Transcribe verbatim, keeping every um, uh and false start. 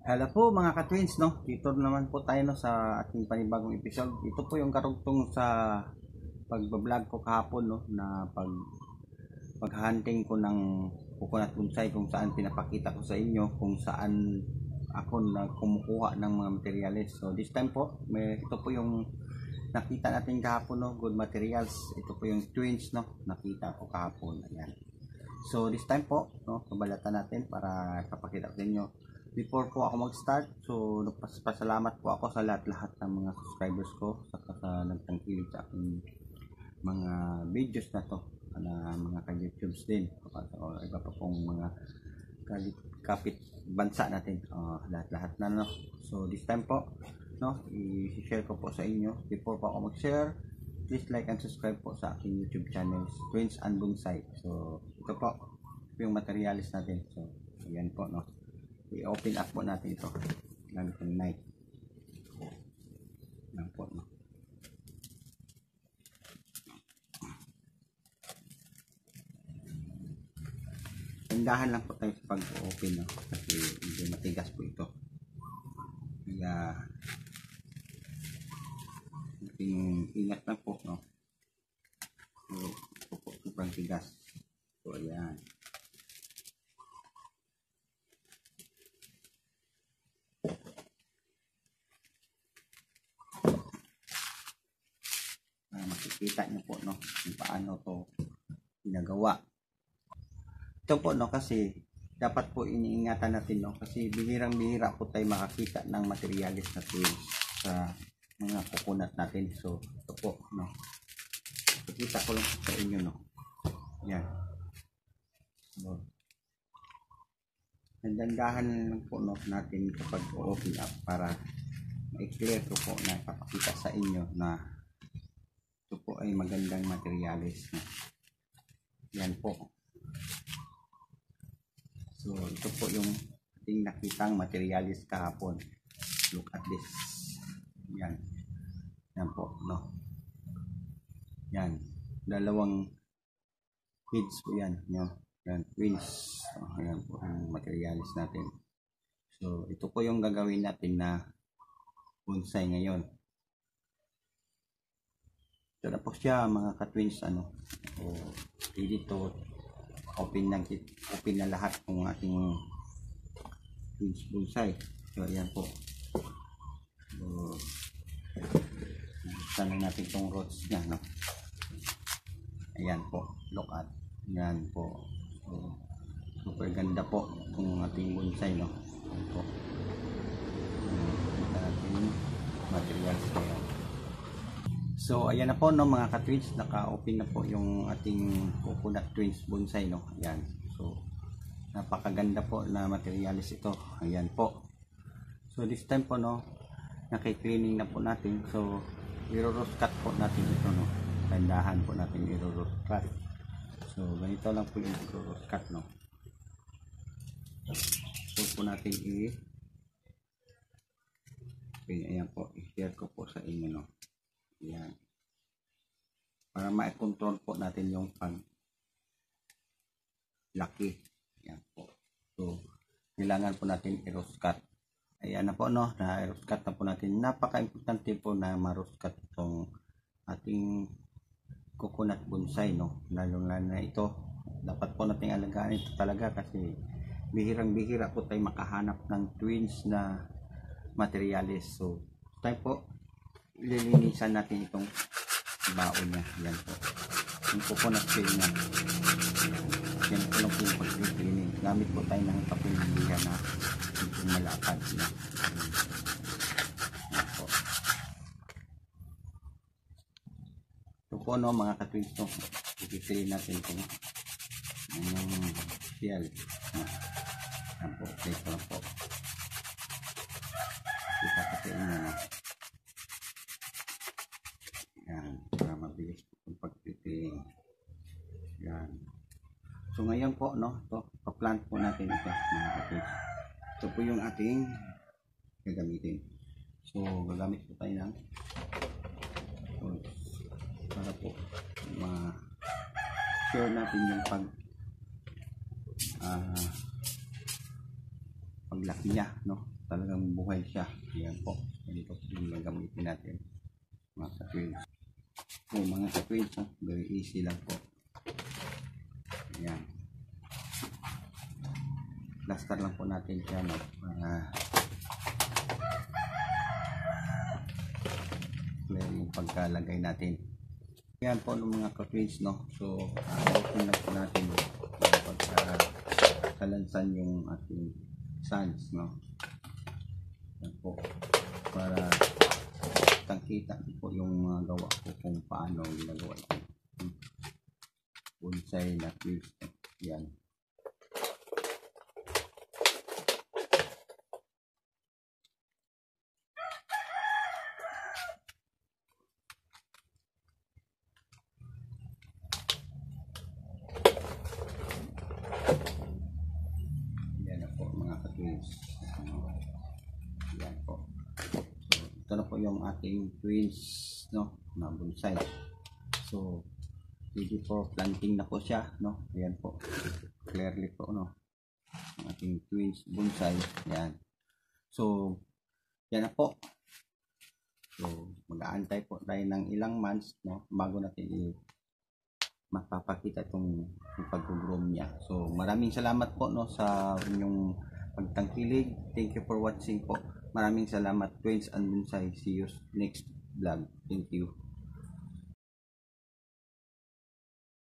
Hello po mga ka-twins, no? Dito naman po tayo no, sa ating panibagong episode. Ito po yung karugtong sa pagbablog ko kahapon no, na pag paghunting ko ng coconut bonsai, kung saan pinapakita ko sa inyo kung saan ako na kumukuha ng mga materials. So this time po, may, ito po yung nakita natin kahapon no, good materials. Ito po yung twins no, nakita ko kahapon. Ayan. So this time po, no, pabalatan natin para kapakita ko sa inyo. Before po ako mag-start, so nagpasalamat po ako sa lahat-lahat ng mga subscribers ko saka sa nagtangkilik sa aking mga videos na to na mga ka-YouTubes din o iba pa pong mga kapit bansa natin, uh, lahat-lahat na no. So this time po no, i-share ko po sa inyo. Before po ako mag-share, please like and subscribe po sa aking YouTube channel Twins and Bonsai. So ito po yung materials natin. So ayan po no, i-open up po natin ito gamit ng knife lang po no. Tindahan lang po tayo sa pag-open no, kasi hindi matigas po ito, kaya ating ingat lang po no. So ito po sobrang tigas. So ayan, makikita nyo po no kung paano to ginagawa. Ito po no, kasi dapat po iniingatan natin no, kasi bihirang bihira po tayo makakita ng materialis natin sa mga coconut natin. So ito po no, pakita ko lang sa inyo no. Yan, so nandandahan lang po no natin kapag open up para ma-clear ko po na papakita sa inyo na ito po ay magandang materialis. Yan po. So ito po yung ating nakitang materialis kahapon. Look at this. Yan. Yan po no. Yan. Dalawang feeds po yan. Yan. Yan. Twins. So, yan po ang materialis natin. So ito po yung gagawin natin na bonsai ngayon. Ito na po siya mga ka-twins ano. So, dito open na, open na lahat ng ating twins bonsai. So ayan po. So, sana natin itong roots niya no. Ayan po. Look at. Ayan po. So, super ganda po itong ating bonsai no. Ayan po. Ito natin materials kaya. So ayan na po no mga ka-twins, naka-open na po yung ating coconut twins bonsai no. Ayan. So napakaganda po na materialis ito. Ayan po. So this time po no, naki-cleaning na po natin. So i-roast cut po natin ito no. Tandahan po natin i-roast cut. So ganito lang po yung i-roast cut no. So po natin i ayan po, i-share ko po sa inyo no. Yan. Para ma-control po natin yung pag laki. Yan po. So, kailangan po natin i-roast cut. Ayan na po no, na i-roast cut na po natin. Napaka-importante po na ma-roast cut itong ating coconut bonsai no. Lalo na ito. Dapat po nating alagaan ito talaga kasi bihirang bihira po tayo makahanap ng twins na materialis. So, tayo po ililinisan natin itong baon niya. Yan po yung coconut shell niya. Yan po lang po yung pag-cleaning. Gamit po tayo ng kapilihan na yung malapad na. Yan po. Ito po no mga ka-twins no, i-clean natin itong yung shell. Yan po, okay po lang po. Kita kasi inyo no. Yan, para mabilis yung pag-cleaning. Yan. So ngayon po no, ito, pa-plant po natin ito mga kapatid. Ito po yung ating gagamitin. So gagamit po tayo ng tools para po ma-share natin yung pag uh, paglaki niya, no? Talagang buhay siya. Ayan po. Ito po yung gagamitin natin, mga ka-twins. Po, mga ka-twins, no? Very easy lang po. Ayan. Plaster lang po natin siya, no? Uh, clear yung pagkalagay natin. Ayan po ng mga ka-twins, no? So, ayusin lang po natin pagkalansan yung ating sands, no? Ayan po. Para kitang-kita po yung mga gawa ko kung paano ginagawa ito. Bonsai na twins. Yan. Yan na po mga ka-twins. Yan po. Ito na po yung ating twins, no, na bonsai. So ready for planting na po siya, no. Ayan po, clearly po, no, ang ating twins bonsai. Yan. So yan na po. So mag-aantay po tayo ng ilang months, no, bago natin i mapapakita itong pag-groom niya. So maraming salamat po, no, sa inyong pagtangkilig. Thank you for watching po. Maraming salamat, twins and bonsai. See you next vlog. Thank you.